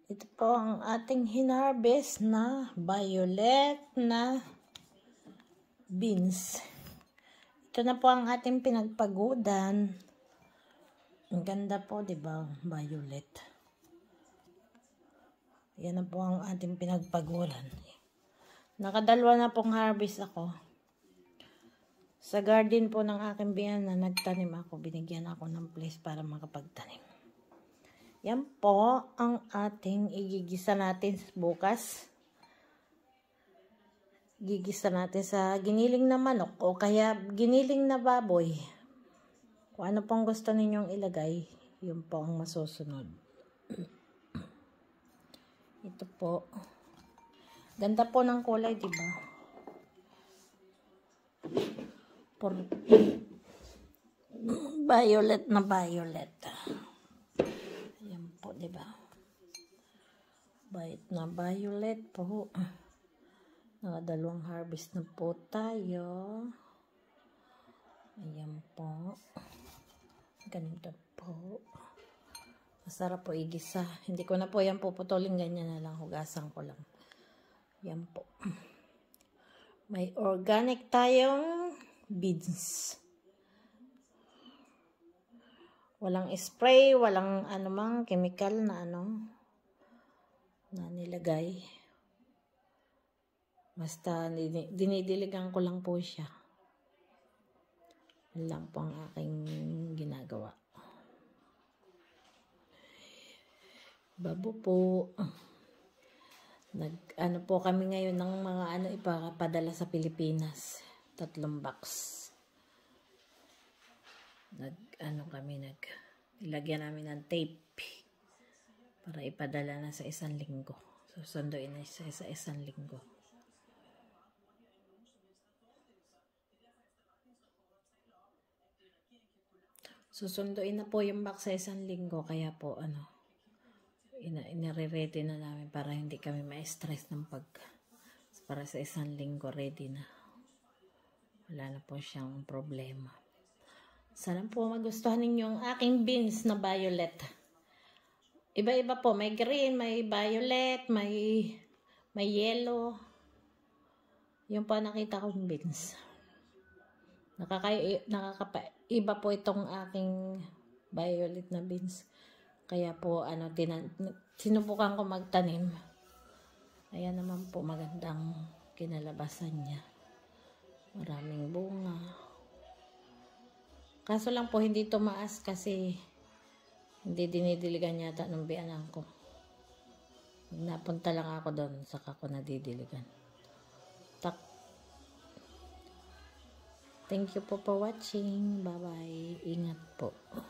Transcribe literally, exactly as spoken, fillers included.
Ito po ang ating hinarvest na violet na beans. Ito na po ang ating pinagpagudan. Ang ganda po, 'di ba? Violet. Yan na po ang ating pinagpagulan. Nakadalwa na pong harvest ako. Sa garden po ng aking biyan na nagtanim ako, binigyan ako ng place para makapagtanim. Yan po ang ating igigisa natin bukas. Gigisa natin sa giniling na manok o kaya giniling na baboy. Kung ano pong gusto ninyong ilagay, yun po ang masusunod. Ito po. Ganda po ng kulay, diba? Por violet na violet. Ayan po, diba? Violet na violet po. Nakadalawang harvest na po tayo. Ayan po. Ganda po. Masarap po igisa. Hindi ko na po yan puputulin. Ganyan na lang. Hugasan ko lang. Yan po. May organic tayong beans. Walang spray, walang anumang chemical na ano na nilagay. Basta dinidiligan ko lang po siya. Yan lang po ang aking ginagawa. Babo po. Nag ano po kami ngayon ng mga ano ipapadala sa Pilipinas. Tatlong box. Nag ano kami nag ilagyan namin ng tape para ipadala na sa isang linggo. Susunduin na sa isa isang linggo. Susunduin na po yung box sa isang linggo kaya po ano ina inire-ready na namin para hindi kami ma-stress ng pag para sa isang linggo ready na. Wala na po siyang problema. Sana po magustuhan ninyo ang aking beans na violet. Iba-iba po. May green, may violet, may may yellow. Yung pa nakita kong beans. Nakaka nakakaiba po itong aking violet na beans. Kaya po ano tinan sinubukan ko magtanim. Ayan naman po magandang kinalabasan niya. Maraming bunga. Kaso lang po hindi tumaas kasi hindi dinidiligan yata ng biyanan ko. Napunta lang ako doon saka ko nadidiligan. Tak. Thank you po for watching. Bye bye. Ingat po.